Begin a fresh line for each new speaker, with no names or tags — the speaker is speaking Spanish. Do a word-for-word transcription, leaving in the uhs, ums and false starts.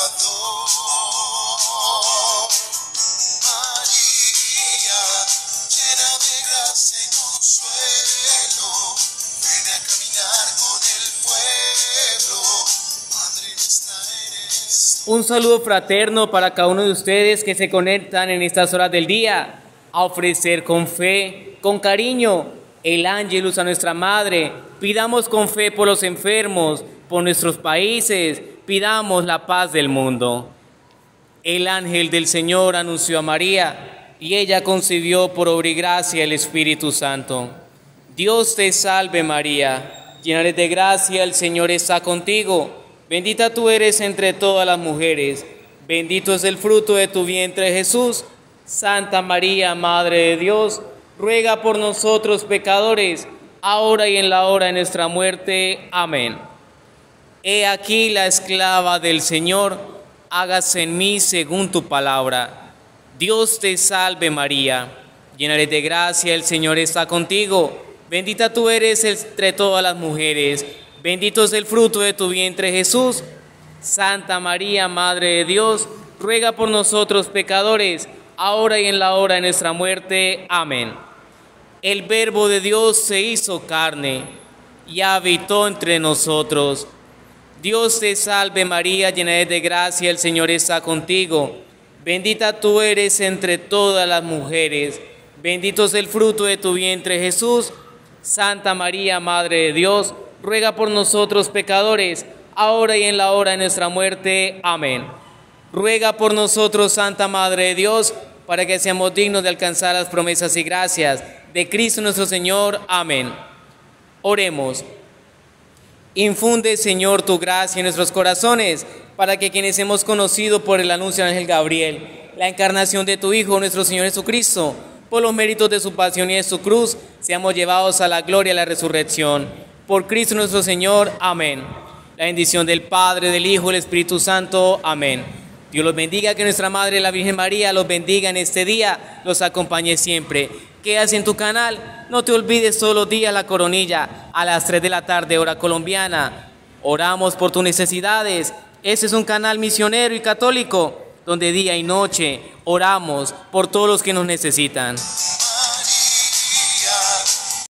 Salvador. María, llena de gracia y consuelo, ven a caminar con el pueblo. Madre nuestra eres.
Un saludo fraterno para cada uno de ustedes que se conectan en estas horas del día a ofrecer con fe, con cariño, el ángelus a nuestra Madre. Pidamos con fe por los enfermos, por nuestros países, pidamos la paz del mundo. El ángel del Señor anunció a María y ella concibió por obra y gracia el Espíritu Santo. Dios te salve María, llena eres de gracia, el Señor está contigo. Bendita tú eres entre todas las mujeres, bendito es el fruto de tu vientre Jesús. Santa María, Madre de Dios, ruega por nosotros pecadores, ahora y en la hora de nuestra muerte. Amén. He aquí la esclava del Señor, hágase en mí según tu palabra. Dios te salve María, llena eres de gracia, el Señor está contigo. Bendita tú eres entre todas las mujeres, bendito es el fruto de tu vientre Jesús. Santa María, Madre de Dios, ruega por nosotros pecadores, ahora y en la hora de nuestra muerte. Amén. El Verbo de Dios se hizo carne y habitó entre nosotros. Dios te salve María, llena eres de gracia, el Señor está contigo. Bendita tú eres entre todas las mujeres, bendito es el fruto de tu vientre Jesús. Santa María, Madre de Dios, ruega por nosotros pecadores, ahora y en la hora de nuestra muerte. Amén. Ruega por nosotros, Santa Madre de Dios, para que seamos dignos de alcanzar las promesas y gracias de Cristo nuestro Señor. Amén. Oremos. Infunde, Señor, tu gracia en nuestros corazones, para que quienes hemos conocido por el anuncio del ángel Gabriel la encarnación de tu Hijo, nuestro Señor Jesucristo, por los méritos de su pasión y de su cruz, seamos llevados a la gloria y la resurrección. Por Cristo nuestro Señor. Amén. La bendición del Padre, del Hijo y del Espíritu Santo. Amén. Dios los bendiga, que nuestra Madre, la Virgen María, los bendiga en este día, los acompañe siempre. Quédate en tu canal, no te olvides todos los días la coronilla, a las tres de la tarde, hora colombiana. Oramos por tus necesidades. Este es un canal misionero y católico, donde día y noche oramos por todos los que nos necesitan.